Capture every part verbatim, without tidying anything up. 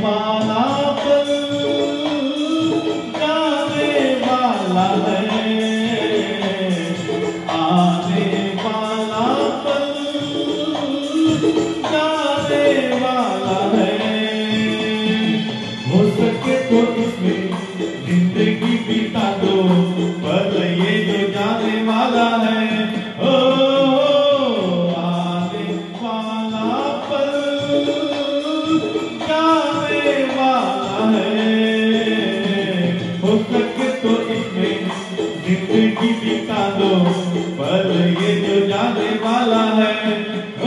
वाला पल जाने वाला है, आने वाला पल जाने वाला है। हो सके तो इसमें जिंदगी बिता दो, पल ये जो जाने वाला है। ओ आने वाला पल जाने वाला है, हो सके तो इसमें जिंदगी बिता दो, पल ये जो जाने वाला है। ओ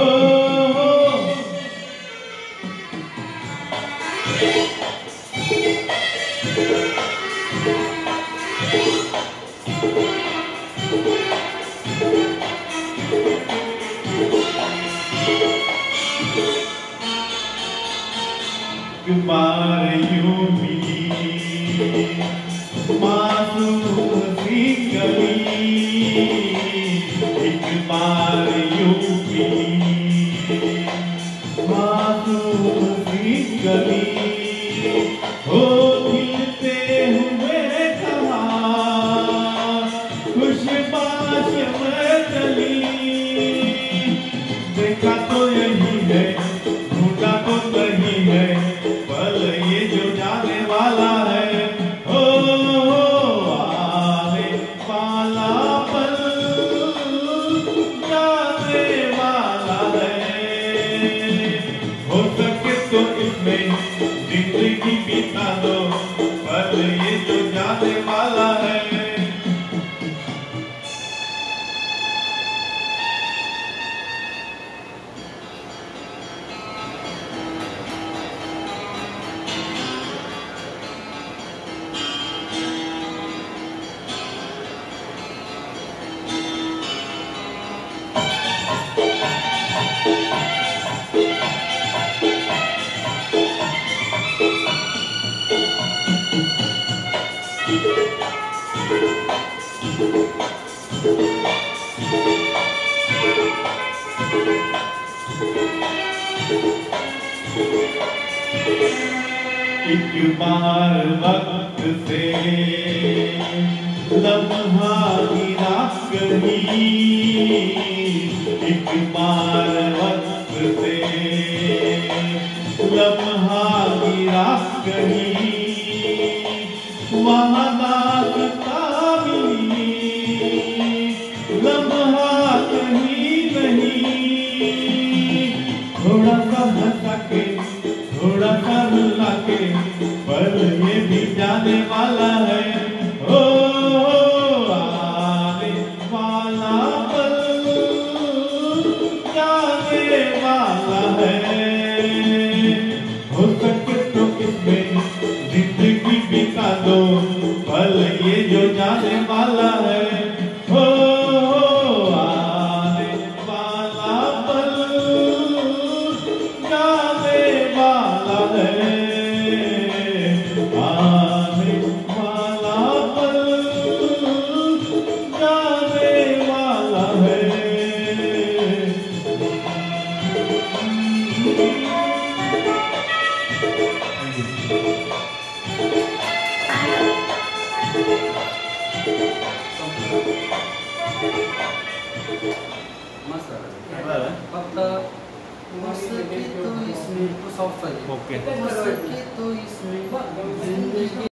एक बार यूं मिली मासूम सी गली, एक बार यूं मिली मासूम सी गली, हो खिलते हुए कहा खुशबाश में चली। देखा तो यही है, ढूंढा तो नहीं है, पल ये जो जाने वाला है। ओ आने वाला पल जाने वाला है, हो सके तो इसमें जिंदगी बिता दो, पल ये जो जाने वाला है। एक बार वक्त से लम्हा गिरा कहीं, एक बार वक्त से लम्हा गिरा कहीं, वहाँ दास्तां मिली, लम्हा कहीं नहीं। थोड़ा सा हंसा के, थोड़ा सा रुला के, पल ये भी जाने वाला है। ओ आने वाला पल जाने वाला है, हो सके तो इसमें जिंदगी बिता दो, पल ये जो जाने वाला है। ओ आने वाला पल जाने वाला है, आने वाला पल जाने वाला है। मस्त फक्त मस्त की तो इसमें सॉफ्ट पाहिजे. ओके. मस्त की तो इसमें जिंदगी